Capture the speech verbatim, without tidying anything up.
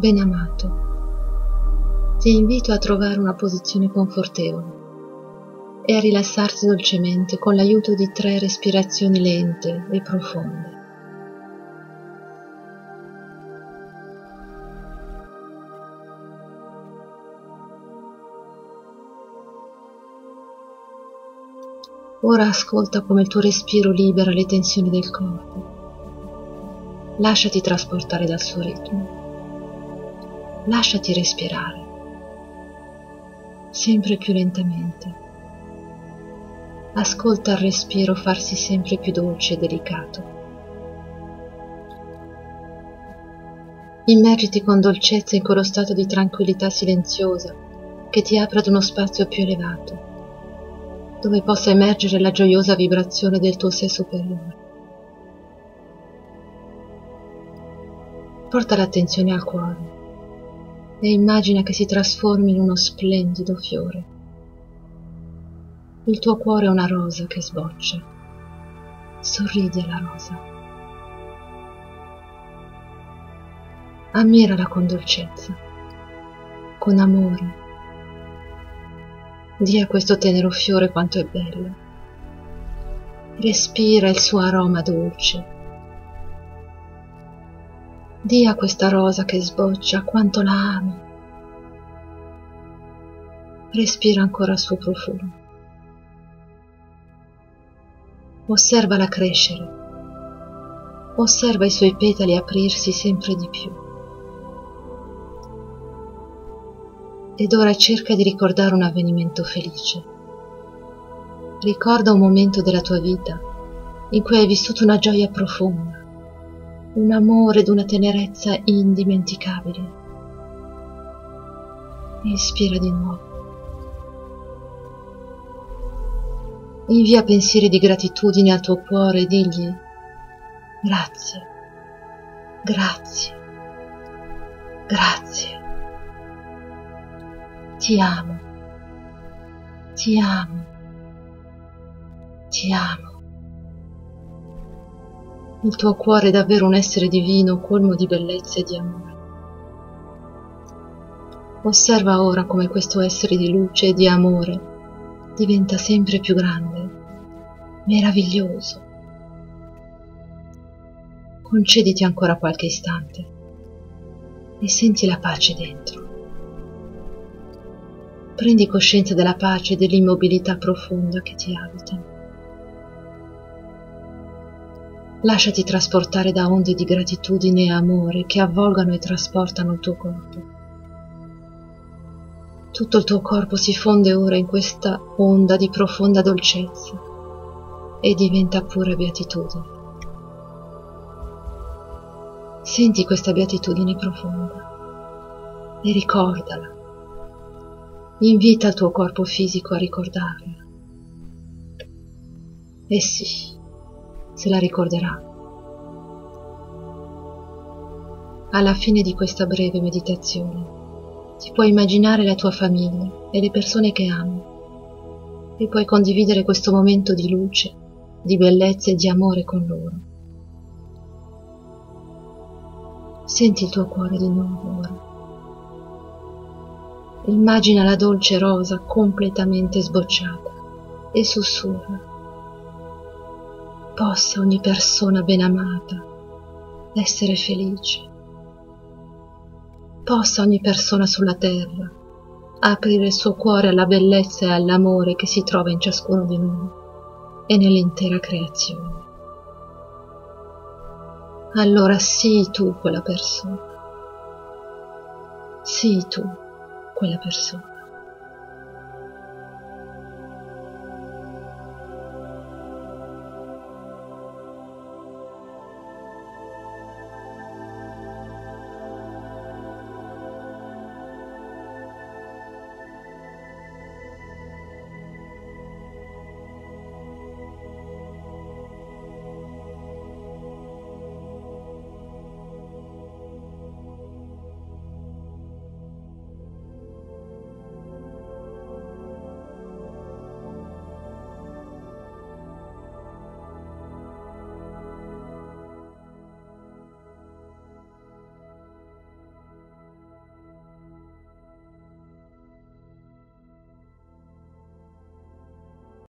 Ben amato, ti invito a trovare una posizione confortevole e a rilassarti dolcemente con l'aiuto di tre respirazioni lente e profonde. Ora ascolta come il tuo respiro libera le tensioni del corpo. Lasciati trasportare dal suo ritmo. Lasciati respirare, sempre più lentamente. Ascolta il respiro farsi sempre più dolce e delicato. Immergiti con dolcezza in quello stato di tranquillità silenziosa che ti apre ad uno spazio più elevato, dove possa emergere la gioiosa vibrazione del tuo sé superiore. Porta l'attenzione al cuore e immagina che si trasformi in uno splendido fiore. Il tuo cuore è una rosa che sboccia. Sorridi alla rosa. Ammirala con dolcezza, con amore. Dì a questo tenero fiore quanto è bello. Respira il suo aroma dolce. Dì a questa rosa che sboccia quanto la ami. Respira ancora il suo profumo. Osservala crescere. Osserva i suoi petali aprirsi sempre di più. Ed ora cerca di ricordare un avvenimento felice. Ricorda un momento della tua vita in cui hai vissuto una gioia profonda, un amore ed una tenerezza indimenticabili. Inspira di nuovo. Invia pensieri di gratitudine al tuo cuore e digli: grazie, grazie, grazie. Ti amo, ti amo, ti amo. Il tuo cuore è davvero un essere divino colmo di bellezza e di amore. Osserva ora come questo essere di luce e di amore diventa sempre più grande, meraviglioso. Concediti ancora qualche istante e senti la pace dentro. Prendi coscienza della pace e dell'immobilità profonda che ti abita. Lasciati trasportare da onde di gratitudine e amore che avvolgano e trasportano il tuo corpo. Tutto il tuo corpo si fonde ora in questa onda di profonda dolcezza e diventa pura beatitudine. Senti questa beatitudine profonda e ricordala. Invita il tuo corpo fisico a ricordarla. E sì, se la ricorderà. Alla fine di questa breve meditazione ti puoi immaginare la tua famiglia e le persone che ami e puoi condividere questo momento di luce, di bellezza e di amore con loro. Senti il tuo cuore di nuovo ora. Immagina la dolce rosa completamente sbocciata e sussurra: possa ogni persona ben amata essere felice. Possa ogni persona sulla terra aprire il suo cuore alla bellezza e all'amore che si trova in ciascuno di noi e nell'intera creazione. Allora sii tu quella persona. Sii tu quella persona.